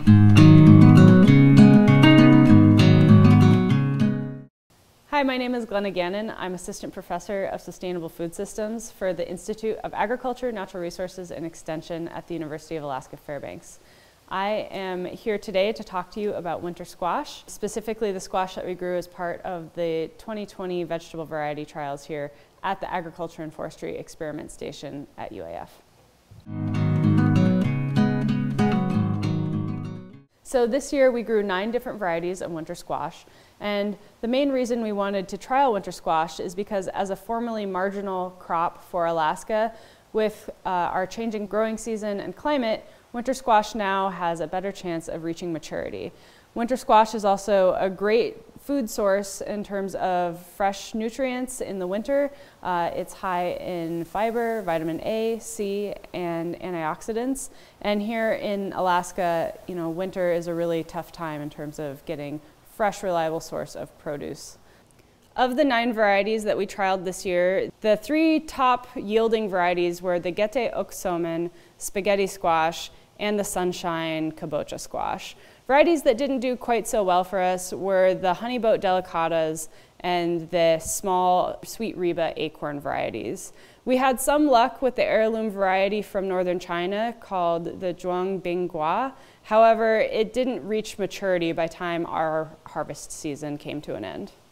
Hi, my name is Glenna Gannon. I'm Assistant Professor of Sustainable Food Systems for the Institute of Agriculture, Natural Resources, and Extension at the University of Alaska Fairbanks. I am here today to talk to you about winter squash, specifically the squash that we grew as part of the 2020 vegetable variety trials here at the Agriculture and Forestry Experiment Station at UAF. So this year we grew 9 different varieties of winter squash, and the main reason we wanted to trial winter squash is because as a formerly marginal crop for Alaska, with our changing growing season and climate, winter squash now has a better chance of reaching maturity. Winter squash is also a great food source in terms of fresh nutrients in the winter. It's high in fiber, vitamin A, C, and antioxidants. And here in Alaska, winter is a really tough time in terms of getting fresh, reliable source of produce. Of the 9 varieties that we trialed this year, the 3 top yielding varieties were the Gete oksomen, spaghetti squash, and the sunshine kabocha squash. Varieties that didn't do quite so well for us were the honeyboat delicatas and the small sweet reba acorn varieties. We had some luck with the heirloom variety from northern China called the zhuang binggua. However, it didn't reach maturity by the time our harvest season came to an end.